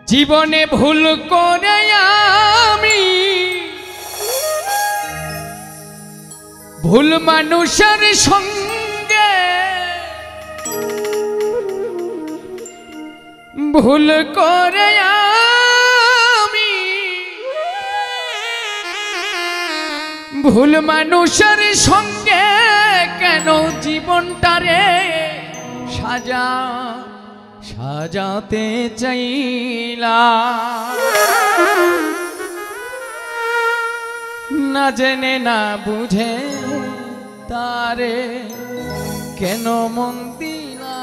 জীবনে ভুল করে আমি ভুল মানুষের সঙ্গে ভুল করে আমি ভুল মানুষের সঙ্গে কেন জীবনটারে সাজাতে চাইলা না জেনে না বুঝে তারে কেন মন দিলা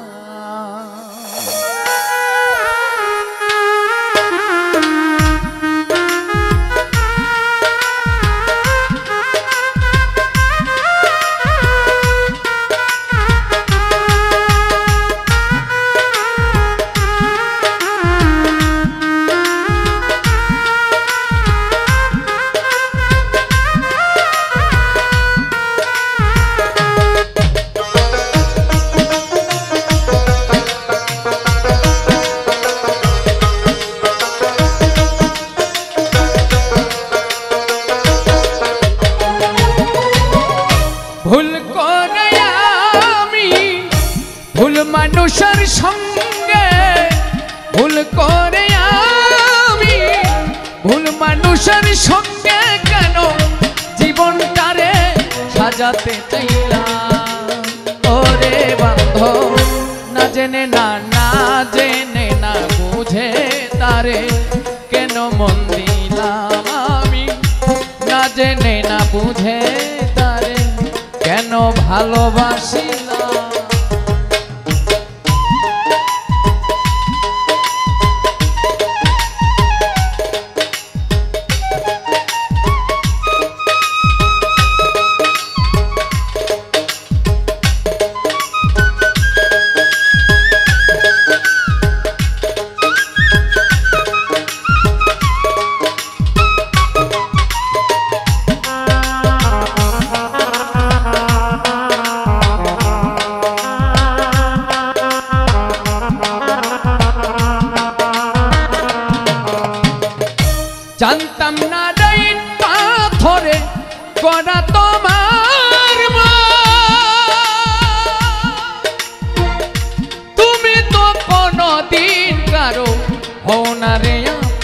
ভুল করে আমি ভুল মানুষের সঙ্গে ভুল করে আমি ভুল মানুষের সঙ্গে কেন জীবনটারে সাজাতে চাইলাম ওরে বান্ধব না জেনে না বুঝে তারে কেন মন দিলাম আমি না জেনে না বুঝে তারে কেন ভালোবাসিলাম জানতাম না ডাইন পাথরে গড়া তোমার তুমি তো কোনদিন কারো হও না রে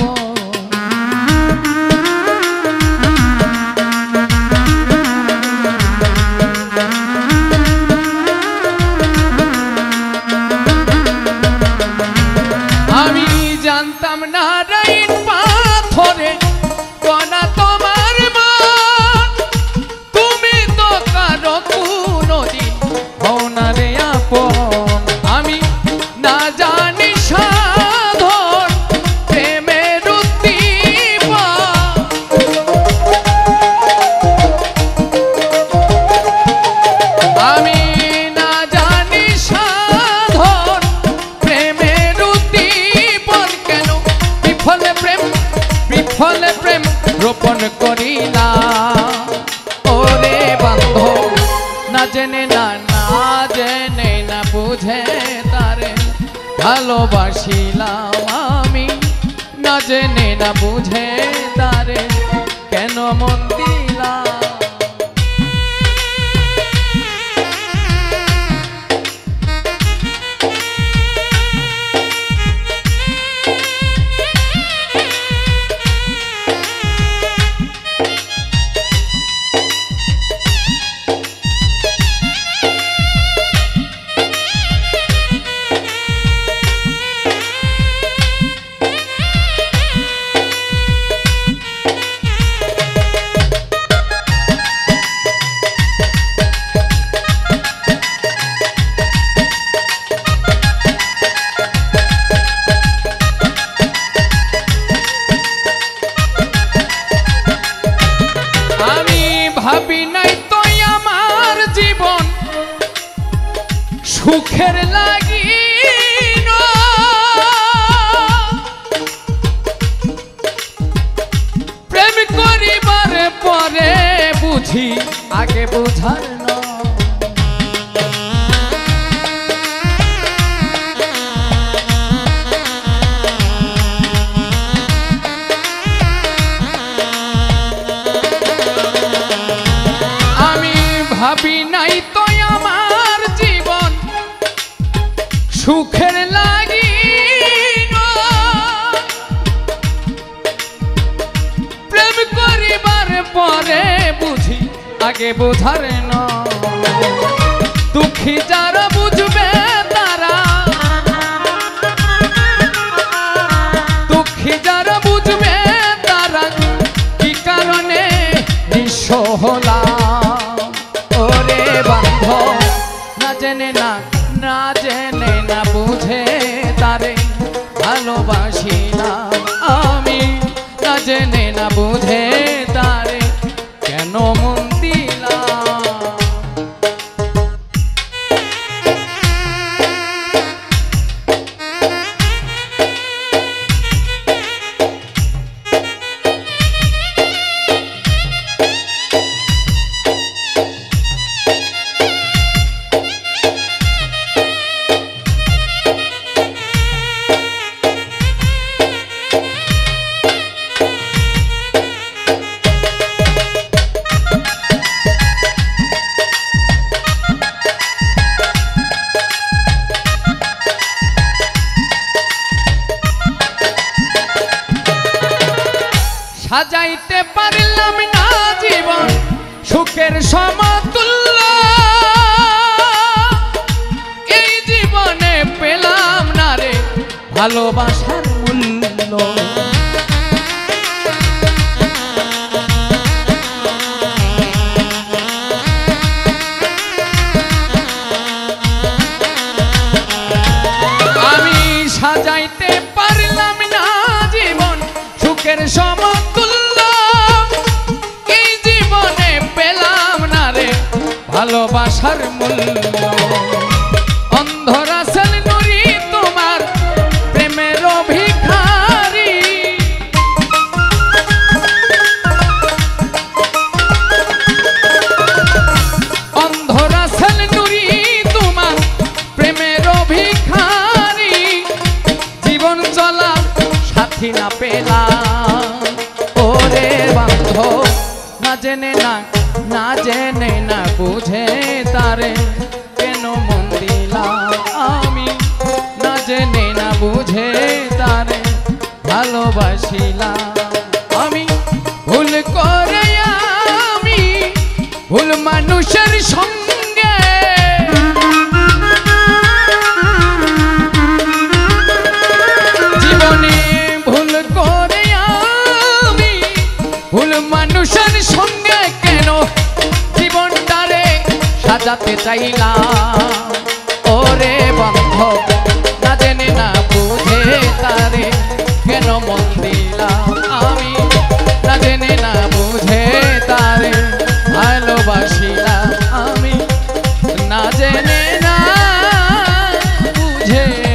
আমি জানতাম না ডাইন পাথরে গড়া তোমার মন তুমি তো কারো কোনদিন হও না রে আপন আমি না জানি সাধন প্রেমের আমি না জানি সাধন প্রেমের উদ্দীপন কেন বিফলে প্রেম রোপণ করিলাম ওরে বান্ধব না জেনে না বুঝে তারে ভালোবাসিলাম আমি না জেনে না বুঝে তারে কেন মন দিলাম সুখের লাগি প্রেম করিবার পরে বুঝি আগে বোঝার না দুঃখী যারা বুঝবে তারা দুঃখী যারা বুঝবে তারা কি কারণে নিঃস্ব হলাম ওরে বান্ধব না জেনে না বুঝে তারে ভালোবাসিলাম আমি না জেনে না বুঝে তারে কেন মন দিলাম সাজাইতে পারলাম না জীবন সুখের সমতুল্য এই জীবনে পেলাম না রে ভালোবাসার মূল্য আমি সাজাইতে পারলাম না জীবন সুখের সমতুল্য এই জীবনে পেলাম না রে ভালোবাসার মূল্য অন্ধরা সেল নুরি তোমার প্রেমের ভিখারি অন্ধরা সেল নুরি তোমার প্রেমের ভিখারি জীবন চলা সাথী না পেলাম ওরে বান্ধব না জেনে না বুঝে তারে কেন মন দিলাম আমি না জেনে না বুঝে তারে ভালোবাসিলাম আমি ভুল করে আমি ভুল মানুষের সঙ্গে জীবনে ভুল করে আমি ভুল মানুষের সঙ্গে কেন জীবনটারে সাজাতে চাইলাম ওরে বান্ধব না জেনে না বুঝে তারে কেন মন দিলাম আমি না জেনে না বুঝে তারে ভালোবাসিলাম আমি না জেনে না বুঝে